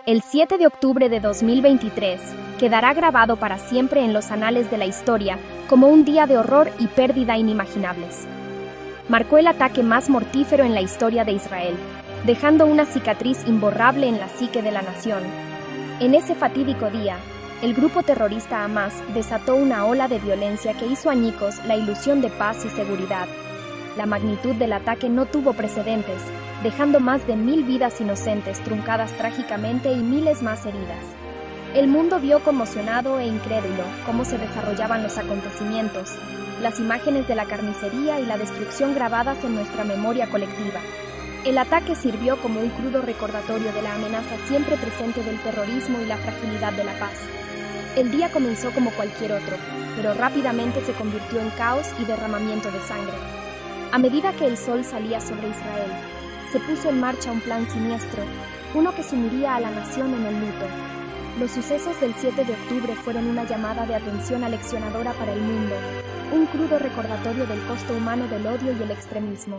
El 7 de octubre de 2023 quedará grabado para siempre en los anales de la historia como un día de horror y pérdida inimaginables. Marcó el ataque más mortífero en la historia de Israel, dejando una cicatriz imborrable en la psique de la nación. En ese fatídico día, el grupo terrorista Hamás desató una ola de violencia que hizo añicos la ilusión de paz y seguridad. La magnitud del ataque no tuvo precedentes, dejando más de 1000 vidas inocentes truncadas trágicamente y miles más heridas. El mundo vio conmocionado e incrédulo cómo se desarrollaban los acontecimientos, las imágenes de la carnicería y la destrucción grabadas en nuestra memoria colectiva. El ataque sirvió como un crudo recordatorio de la amenaza siempre presente del terrorismo y la fragilidad de la paz. El día comenzó como cualquier otro, pero rápidamente se convirtió en caos y derramamiento de sangre. A medida que el sol salía sobre Israel, se puso en marcha un plan siniestro, uno que sumiría a la nación en el luto. Los sucesos del 7 de octubre fueron una llamada de atención aleccionadora para el mundo, un crudo recordatorio del costo humano del odio y el extremismo.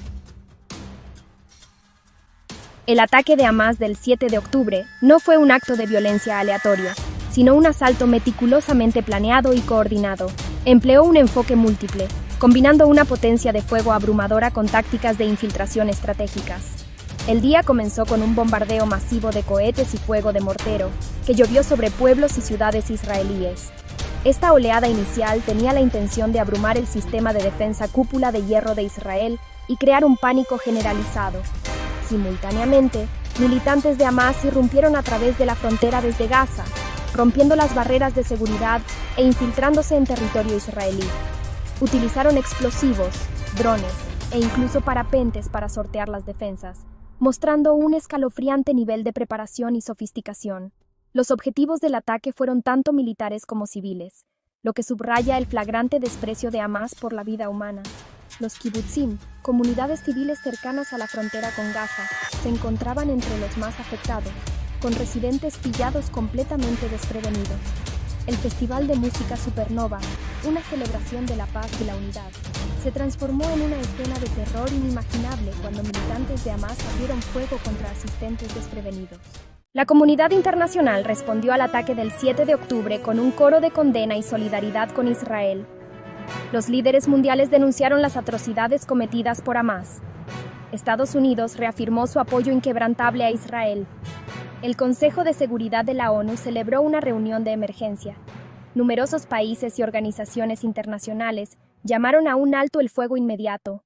El ataque de Hamás del 7 de octubre no fue un acto de violencia aleatorio, sino un asalto meticulosamente planeado y coordinado. Empleó un enfoque múltiple, combinando una potencia de fuego abrumadora con tácticas de infiltración estratégicas. El día comenzó con un bombardeo masivo de cohetes y fuego de mortero, que llovió sobre pueblos y ciudades israelíes. Esta oleada inicial tenía la intención de abrumar el sistema de defensa Cúpula de Hierro de Israel y crear un pánico generalizado. Simultáneamente, militantes de Hamás irrumpieron a través de la frontera desde Gaza, rompiendo las barreras de seguridad e infiltrándose en territorio israelí. Utilizaron explosivos, drones e incluso parapentes para sortear las defensas, mostrando un escalofriante nivel de preparación y sofisticación. Los objetivos del ataque fueron tanto militares como civiles, lo que subraya el flagrante desprecio de Hamás por la vida humana. Los kibutzim, comunidades civiles cercanas a la frontera con Gaza, se encontraban entre los más afectados, con residentes pillados completamente desprevenidos. El Festival de Música Supernova, una celebración de la paz y la unidad, se transformó en una escena de terror inimaginable cuando militantes de Hamás abrieron fuego contra asistentes desprevenidos. La comunidad internacional respondió al ataque del 7 de octubre con un coro de condena y solidaridad con Israel. Los líderes mundiales denunciaron las atrocidades cometidas por Hamás. Estados Unidos reafirmó su apoyo inquebrantable a Israel. El Consejo de Seguridad de la ONU celebró una reunión de emergencia. Numerosos países y organizaciones internacionales llamaron a un alto el fuego inmediato.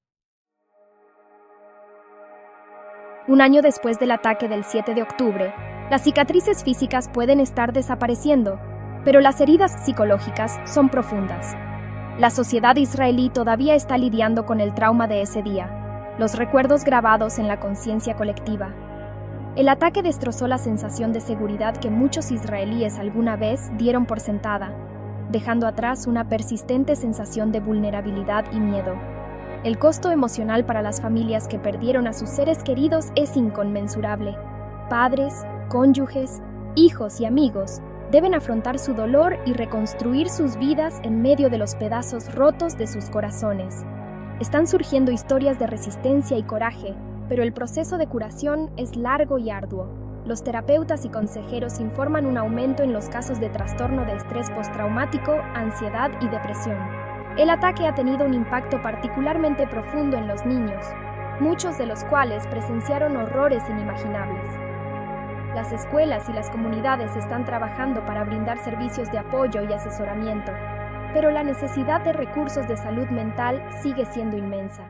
Un año después del ataque del 7 de octubre, las cicatrices físicas pueden estar desapareciendo, pero las heridas psicológicas son profundas. La sociedad israelí todavía está lidiando con el trauma de ese día, los recuerdos grabados en la conciencia colectiva. El ataque destrozó la sensación de seguridad que muchos israelíes alguna vez dieron por sentada, dejando atrás una persistente sensación de vulnerabilidad y miedo. El costo emocional para las familias que perdieron a sus seres queridos es inconmensurable. Padres, cónyuges, hijos y amigos deben afrontar su dolor y reconstruir sus vidas en medio de los pedazos rotos de sus corazones. Están surgiendo historias de resistencia y coraje, pero el proceso de curación es largo y arduo. Los terapeutas y consejeros informan un aumento en los casos de trastorno de estrés postraumático, ansiedad y depresión. El ataque ha tenido un impacto particularmente profundo en los niños, muchos de los cuales presenciaron horrores inimaginables. Las escuelas y las comunidades están trabajando para brindar servicios de apoyo y asesoramiento, pero la necesidad de recursos de salud mental sigue siendo inmensa.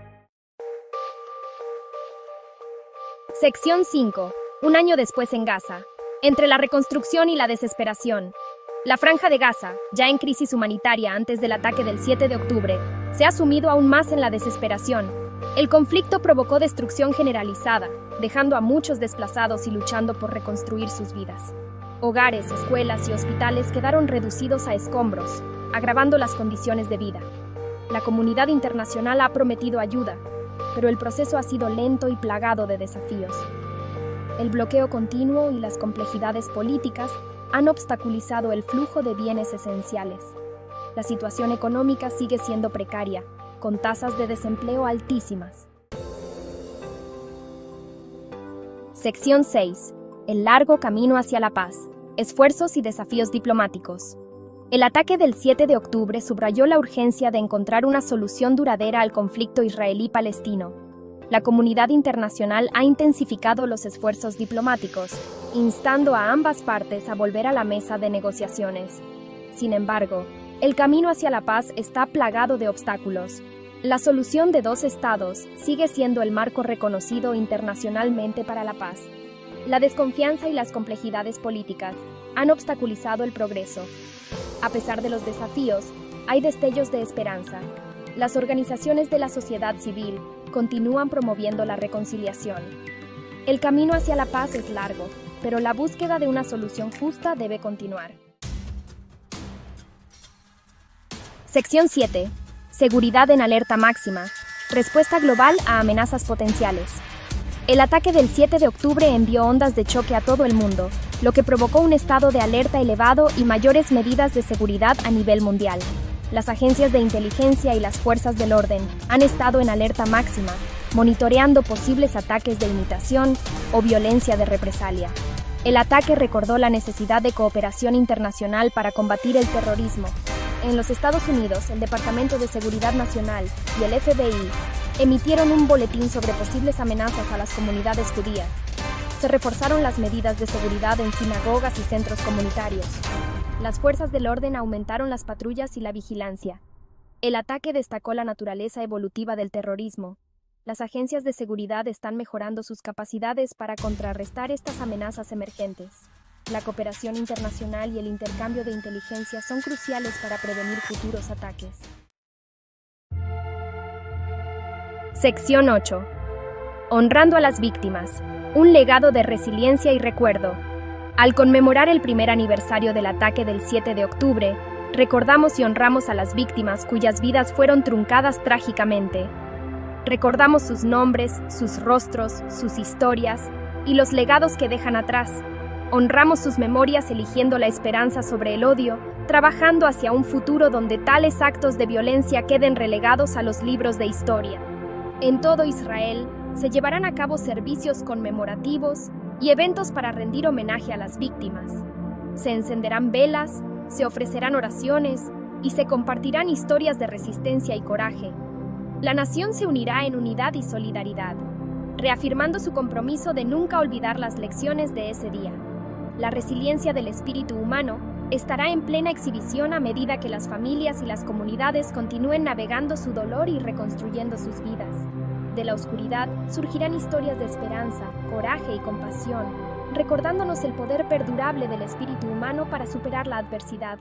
Sección 5. Un año después en Gaza. Entre la reconstrucción y la desesperación. La Franja de Gaza, ya en crisis humanitaria antes del ataque del 7 de octubre, se ha sumido aún más en la desesperación. El conflicto provocó destrucción generalizada, dejando a muchos desplazados y luchando por reconstruir sus vidas. Hogares, escuelas y hospitales quedaron reducidos a escombros, agravando las condiciones de vida. La comunidad internacional ha prometido ayuda, pero el proceso ha sido lento y plagado de desafíos. El bloqueo continuo y las complejidades políticas han obstaculizado el flujo de bienes esenciales. La situación económica sigue siendo precaria, con tasas de desempleo altísimas. Sección 6. El largo camino hacia la paz. Esfuerzos y desafíos diplomáticos. El ataque del 7 de octubre subrayó la urgencia de encontrar una solución duradera al conflicto israelí-palestino. La comunidad internacional ha intensificado los esfuerzos diplomáticos, instando a ambas partes a volver a la mesa de negociaciones. Sin embargo, el camino hacia la paz está plagado de obstáculos. La solución de dos estados sigue siendo el marco reconocido internacionalmente para la paz. La desconfianza y las complejidades políticas han obstaculizado el progreso. A pesar de los desafíos, hay destellos de esperanza. Las organizaciones de la sociedad civil continúan promoviendo la reconciliación. El camino hacia la paz es largo, pero la búsqueda de una solución justa debe continuar. Sección 7. Seguridad en alerta máxima. Respuesta global a amenazas potenciales. El ataque del 7 de octubre envió ondas de choque a todo el mundo, lo que provocó un estado de alerta elevado y mayores medidas de seguridad a nivel mundial. Las agencias de inteligencia y las fuerzas del orden han estado en alerta máxima, monitoreando posibles ataques de imitación o violencia de represalia. El ataque recordó la necesidad de cooperación internacional para combatir el terrorismo. En los Estados Unidos, el Departamento de Seguridad Nacional y el FBI emitieron un boletín sobre posibles amenazas a las comunidades judías. Se reforzaron las medidas de seguridad en sinagogas y centros comunitarios. Las fuerzas del orden aumentaron las patrullas y la vigilancia. El ataque destacó la naturaleza evolutiva del terrorismo. Las agencias de seguridad están mejorando sus capacidades para contrarrestar estas amenazas emergentes. La cooperación internacional y el intercambio de inteligencia son cruciales para prevenir futuros ataques. Sección 8. Honrando a las víctimas. Un legado de resiliencia y recuerdo. Al conmemorar el primer aniversario del ataque del 7 de octubre, recordamos y honramos a las víctimas cuyas vidas fueron truncadas trágicamente. Recordamos sus nombres, sus rostros, sus historias y los legados que dejan atrás. Honramos sus memorias eligiendo la esperanza sobre el odio, trabajando hacia un futuro donde tales actos de violencia queden relegados a los libros de historia. En todo Israel se llevarán a cabo servicios conmemorativos y eventos para rendir homenaje a las víctimas. Se encenderán velas, se ofrecerán oraciones y se compartirán historias de resistencia y coraje. La nación se unirá en unidad y solidaridad, reafirmando su compromiso de nunca olvidar las lecciones de ese día. La resiliencia del espíritu humano estará en plena exhibición a medida que las familias y las comunidades continúen navegando su dolor y reconstruyendo sus vidas. De la oscuridad surgirán historias de esperanza, coraje y compasión, recordándonos el poder perdurable del espíritu humano para superar la adversidad.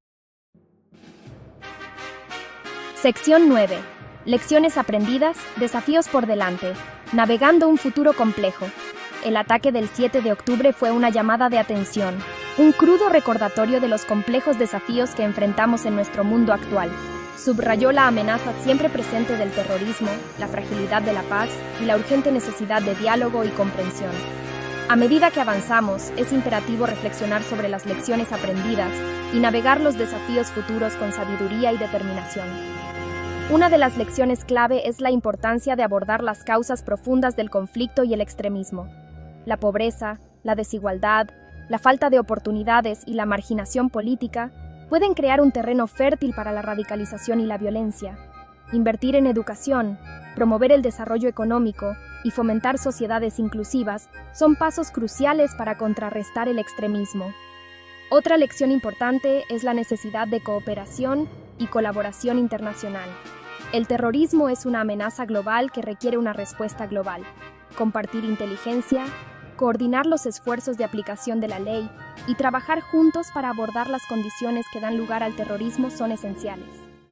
Sección 9. Lecciones aprendidas, desafíos por delante, navegando un futuro complejo. El ataque del 7 de octubre fue una llamada de atención, un crudo recordatorio de los complejos desafíos que enfrentamos en nuestro mundo actual. Subrayó la amenaza siempre presente del terrorismo, la fragilidad de la paz y la urgente necesidad de diálogo y comprensión. A medida que avanzamos, es imperativo reflexionar sobre las lecciones aprendidas y navegar los desafíos futuros con sabiduría y determinación. Una de las lecciones clave es la importancia de abordar las causas profundas del conflicto y el extremismo. La pobreza, la desigualdad, la falta de oportunidades y la marginación política pueden crear un terreno fértil para la radicalización y la violencia. Invertir en educación, promover el desarrollo económico y fomentar sociedades inclusivas son pasos cruciales para contrarrestar el extremismo. Otra lección importante es la necesidad de cooperación y colaboración internacional. El terrorismo es una amenaza global que requiere una respuesta global. Compartir inteligencia, coordinar los esfuerzos de aplicación de la ley y trabajar juntos para abordar las condiciones que dan lugar al terrorismo son esenciales.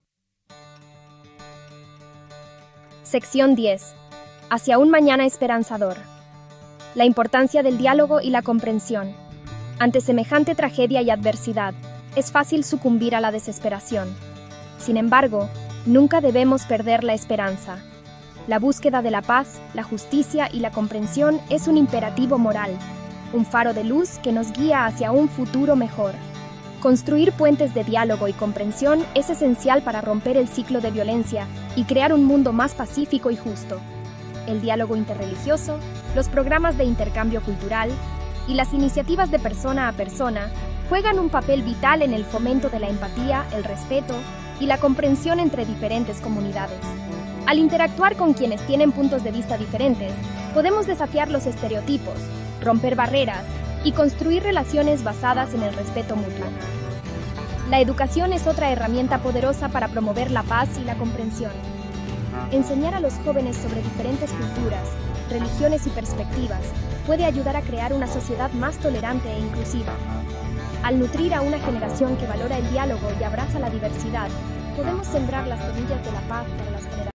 Sección 10. Hacia un mañana esperanzador. La importancia del diálogo y la comprensión. Ante semejante tragedia y adversidad, es fácil sucumbir a la desesperación. Sin embargo, nunca debemos perder la esperanza. La búsqueda de la paz, la justicia y la comprensión es un imperativo moral, un faro de luz que nos guía hacia un futuro mejor. Construir puentes de diálogo y comprensión es esencial para romper el ciclo de violencia y crear un mundo más pacífico y justo. El diálogo interreligioso, los programas de intercambio cultural y las iniciativas de persona a persona juegan un papel vital en el fomento de la empatía, el respeto y la comprensión entre diferentes comunidades. Al interactuar con quienes tienen puntos de vista diferentes, podemos desafiar los estereotipos, romper barreras y construir relaciones basadas en el respeto mutuo. La educación es otra herramienta poderosa para promover la paz y la comprensión. Enseñar a los jóvenes sobre diferentes culturas, religiones y perspectivas puede ayudar a crear una sociedad más tolerante e inclusiva. Al nutrir a una generación que valora el diálogo y abraza la diversidad, podemos sembrar las semillas de la paz para las generaciones.